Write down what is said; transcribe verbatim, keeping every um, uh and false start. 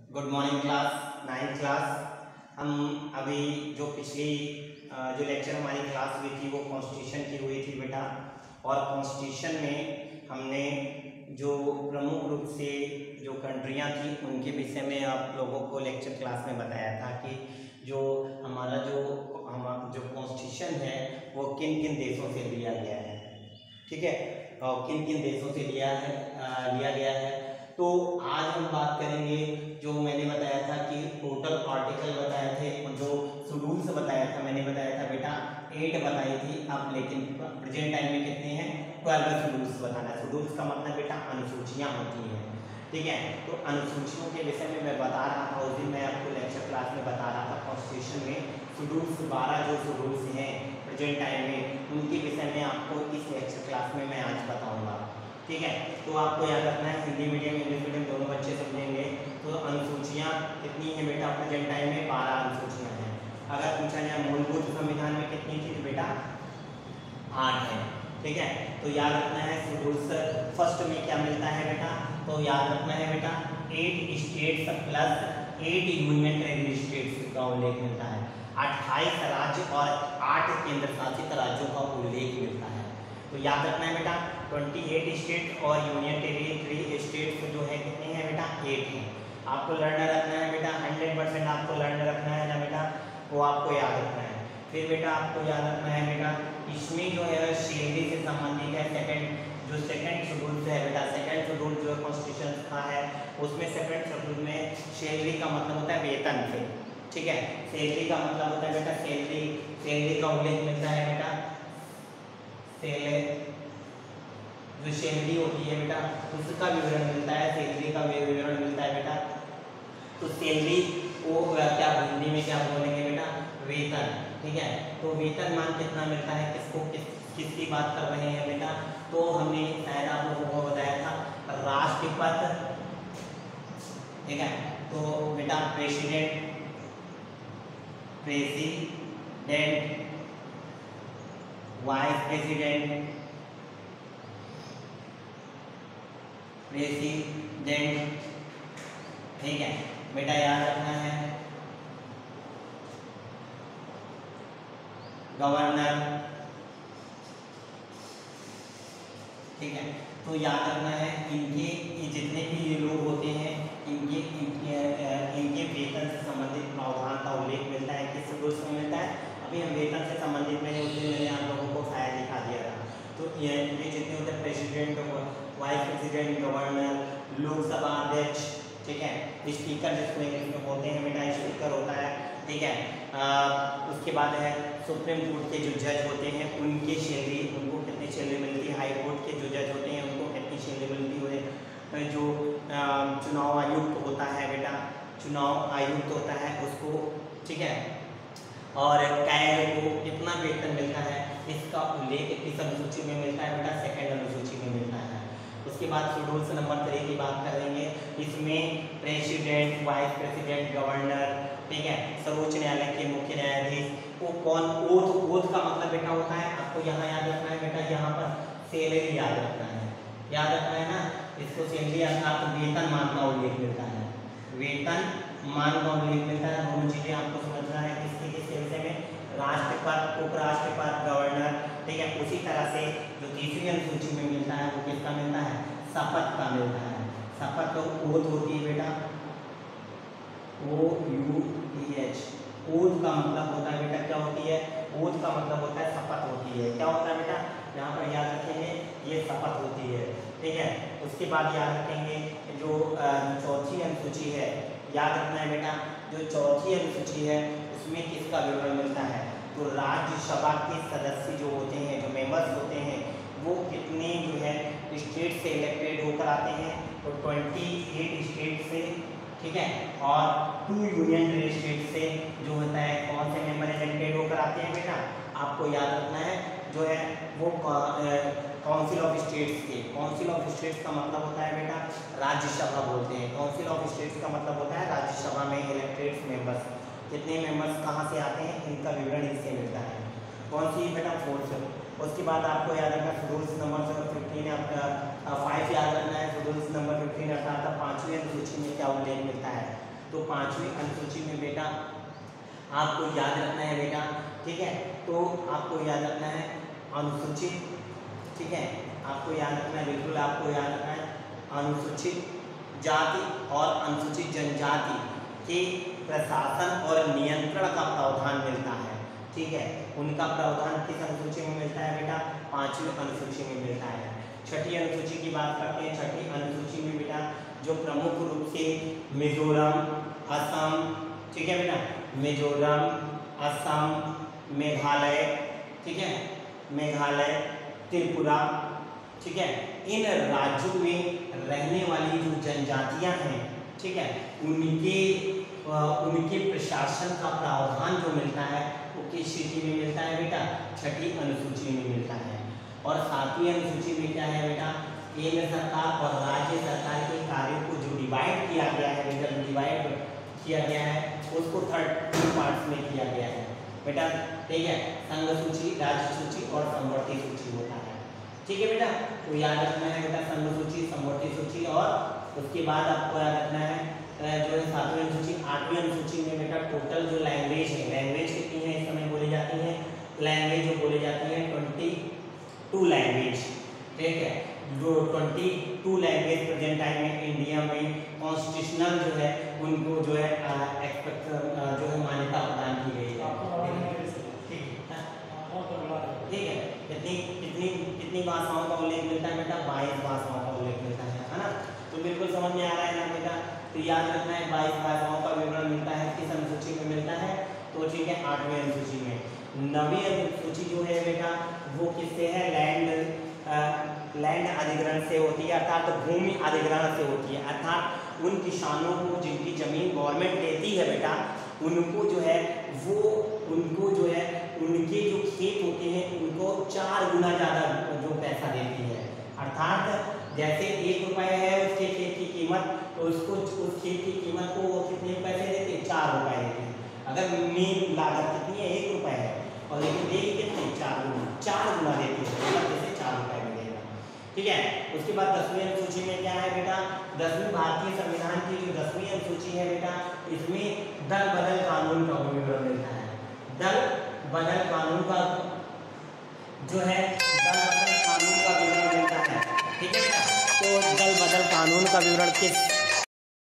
Good morning class ninth class. हम अभी जो पिछली जो लेक्चर हमारी क्लास हुई थी वो कॉन्स्टिट्यूशन की हुई थी बेटा। और कॉन्स्टिट्यूशन में हमने जो प्रमुख रूप से जो कंट्रियां थी उनके विषय में आप लोगों को लेक्चर क्लास में बताया था कि जो हमारा जो हम जो कॉन्स्टिट्यूशन है वो किन किन देशों से लिया गया है, ठीक है, और किन किन देशों से लिया है आ, लिया गया है। तो आज हम बात करेंगे जो मैंने बताया था कि टोटल आर्टिकल बताए थे और जो शेड्यूल्स बताया था, मैंने बताया था बेटा एट बताई थी अब, लेकिन प्रेजेंट टाइम में कितने हैं, ट्वेल्व शेड्यूल्स बताना। शेड्यूल्स का मतलब बेटा अनुसूचियाँ होती हैं, ठीक है। तो अनुसूचियों के विषय में मैं बता रहा था उस दिन, मैं आपको लेक्चर क्लास में बता रहा था कॉन्स्टिट्यूशन में शेड्यूल्स बारह जो शेड्यूल्स हैं प्रेजेंट टाइम में उनके विषय में आपको इस लेक्चर क्लास में मैं आज बताऊंगा, ठीक है। तो आपको याद रखना है हिंदी मीडियम इंग्लिश मीडियम दोनों बच्चे समझेंगे। तो अनुसूचियाँ कितनी हैं बेटा प्रेजेंट टाइम में, बारह अनुसूचियाँ हैं। अगर पूछा जाए मूलभूत संविधान में कितनी थी तो बेटा आठ है, ठीक है। तो याद रखना है शेड्यूल्स फर्स्ट में क्या मिलता है बेटा, तो याद रखना है बेटा eight states plus eight union territory states का उल्लेख मिलता है, अट्ठाईस राज्य और आठ केंद्र शासित राज्यों का उल्लेख मिलता है। तो याद रखना है बेटा अट्ठाईस स्टेट और यूनियन टेरिटरी स्टेट्स जो है कितने हैं बेटा, एट हैं। आपको लर्न रखना है बेटा, हंड्रेड परसेंट आपको लर्न रखना है ना बेटा, वो आपको याद रखना है। फिर बेटा आपको याद रखना है बेटा इसमें जो है शैली से संबंधित है सेकंड जो सेकंड शेड्यूल है बेटा, सेकंड शेड्यूल जो कॉन्स्टिट्यूशन का है उसमें सेकंड शेड्यूल में सैलरी का मतलब होता है वेतन से, ठीक है। सैलरी का मतलब होता है बेटा सैलरी, सैलरी का उल्लेख मिलता है बेटा, सैलरी जो सैलरी होती है बेटा उसका विवरण मिलता है, सैलरी का विवरण मिलता है बेटा। तो सैलरी को क्या हिंदी में क्या बोलेंगे बेटा, वेतन, ठीक है। तो वेतन मान कितना मिलता है, किसको किस किसकी बात कर रहे हैं बेटा, तो हमने शायद आप लोगों को बताया था राष्ट्रपति, ठीक है। तो बेटा president president vice president president, ठीक है बेटा, याद रखना है गवर्नर, ठीक है। तो याद रखना है इनके जितने भी ये लोग होते हैं इनके इनके, इनके वेतन से संबंधित प्रावधान का उल्लेख मिलता है, किस शेड्यूल में मिलता है। अभी हम वेतन से संबंधित में उस दिन मैंने आप लोगों को फायर दिखा दिया था। तो ये ये जितने होते हैं president vice president governor Lok Sabha अध्यक्ष, ठीक है, स्पीकर जिसको इंग्लिश में बोलते हैं बेटा स्पीकर होता है, ठीक है। आ, उसके बाद है सुप्रीम कोर्ट के जो जज होते हैं उनकी सैलरी, उनको कितनी सैलरी मिलती है, हाई कोर्ट के जो जज होते हैं उनको कितनी सैलरी मिलती है, जो चुनाव आयुक्त होता है बेटा, चुनाव आयुक्त होता है उसको, ठीक है, और कैग को कितना वेतन मिलता है इसका उल्लेख किस अनुसूची में मिलता है बेटा, सेकंड अनुसूची में मिलता है। उसके बाद शेड्यूल्स नंबर थ्री की बात करेंगे, इसमें प्रेसिडेंट वाइस प्रेसिडेंट गवर्नर, ठीक है, सर्वोच्च न्यायालय के मुख्य न्यायाधीश वो कौन, ओथ, ओथ का मतलब बेटा होता है, आपको यहाँ याद रखना है बेटा, यहाँ पर सैलरी याद रखना है, याद रखना है ना, इसको सैलरी अर्थात वेतन मान का उल्लेख मिलता है, वेतन मान का उल्लेख मिलता है। दोनों चीजें आपको समझना है किसके किस विषय में, राष्ट्रपति उपराष्ट्रपति गवर्नर, ठीक है। उसी तरह से जो तीसरी अनुसूची में मिलता है वो किसका मिलता है, शपथ का मिलता है। शपथ तो ओथ होती है बेटा, O U T H, oath का मतलब होता है बेटा क्या होती है, ओथ का मतलब होता है शपथ होती है, क्या होता है बेटा, यहाँ पर याद रखेंगे ये शपथ होती है, ठीक है। उसके बाद याद रखेंगे जो चौथी अनुसूची है, याद रखना है बेटा जो चौथी अनुसूची है उसमें किसका विवरण मिलता है, तो राज्यसभा के सदस्य जो होते हैं, जो मेंबर्स होते हैं वो कितने जो है स्टेट से इलेक्टेड होकर आते हैं, तो अट्ठाईस स्टेट से, ठीक है, और टू यूनियन टेरिटरी स्टेट से जो होता है कौन से मेंबर इलेक्टेड होकर आते हैं बेटा, आपको याद रखना है जो है वो काउंसिल ऑफ स्टेट्स के, काउंसिल ऑफ स्टेट्स का मतलब होता है बेटा राज्यसभा बोलते हैं, काउंसिल ऑफ स्टेट्स का मतलब होता है राज्यसभा में इलेक्टेड मेंबर्स, कितने मेंबर्स कहाँ से आते हैं इनका विवरण इससे मिलता है, कौन सी बेटा फोर्थ। उसके बाद आपको याद रखना शेड्यूल्स नंबर फिफ्टीन फाइव याद रखना है, शेड्यूल्स नंबर फिफ्टीन अर्थात पाँचवीं अनुसूची में क्या उल्लेख मिलता है, तो पांचवी अनुसूची में बेटा आपको याद रखना है बेटा, ठीक है, तो आपको याद रखना है अनुसूचित, ठीक है, आपको याद रखना है, बिल्कुल आपको याद रखना है अनुसूचित जाति और अनुसूचित जनजाति के प्रशासन और नियंत्रण का प्रावधान मिलता है, ठीक है, उनका प्रावधान किस अनुसूची में मिलता है बेटा, पांचवी अनुसूची में मिलता है। छठी अनुसूची की बात करते हैं। छठी अनुसूची में बेटा जो प्रमुख रूप से मिजोरम, असम, ठीक है बेटा, मिजोरम, असम, मेघालय, ठीक है, मेघालय, त्रिपुरा, ठीक है, इन राज्यों में रहने वाली जो जनजातियां हैं, ठीक है, उनके उनके प्रशासन का प्रावधान जो मिलता है वो किस स्थिति में मिलता है बेटा, छठी अनुसूची में मिलता है। और सातवीं अनुसूची में क्या है बेटा, केंद्र सरकार और राज्य सरकार के कार्यों को जो डिवाइड किया गया है बेटा, जो डिवाइड किया गया है उसको थर्ड पार्ट्स में किया गया है बेटा, ठीक है, संघ सूची, राज्य सूची और समवर्ती सूची होता है, ठीक है बेटा। तो याद रखना है बेटा संघ सूची, समवर्ती सूची, और उसके बाद आपको याद रखना है जो है सातवीं अनुसूची। आठवीं अनुसूची में बेटा टोटल जो लैंग्वेज है, लैंग्वेज कितनी है इस समय बोली जाती है, लैंग्वेज जो बोली जाती है ट्वेंटी टू लैंग्वेज, ठीक है, जो twenty two language present time में इंडिया में कॉन्स्टिट्यूशनल जो है उनको जो है एक्सपेक्ट जो है मान्यता प्रदान की गई है, ठीक है। कितनी कितनी कितनी भाषाओं का उल्लेख मिलता है बेटा, बाईस भाषाओं का उल्लेख मिलता है, है ना। तो बिल्कुल समझ में आ रहा है ना बेटा, तो याद रखना है बाईस भाषाओं का विवरण मिलता है, किस अनुसूची में मिलता है, तो ठीक है आठवीं अनुसूची में। नवीं अनुसूची जो है बेटा वो किससे है, लैंड लैंड अधिग्रहण से होती है, अर्थात भूमि अधिग्रहण से होती है, अर्थात उन किसानों को जिनकी जमीन गवर्नमेंट देती है बेटा, उनको जो है वो उनको जो है उनके जो खेत होते हैं उनको चार गुना ज़्यादा जो पैसा देती है, अर्थात जैसे एक रुपये है उसके खेत की कीमत, तो उसको उस खेत की कीमत को वो कितने पैसे देते हैं, चार रुपये देते हैं। अगर मेन लागत कितनी है, एक रुपये है, और लेकिन देगी कितने, चार गुना, चार गुना देती है, मतलब जैसे चार रुपये में देगा, ठीक है। उसके बाद दसवीं अनुसूची में क्या है बेटा, दसवीं भारतीय संविधान की जो दसवीं अनुसूची है बेटा, इसमें दल बदल कानून का विवरण मिलता है, दल बदल कानून का जो है दल बदल कानून का विवरण मिलता है, ठीक है बेटा। तो दल बदल कानून का विवरण किस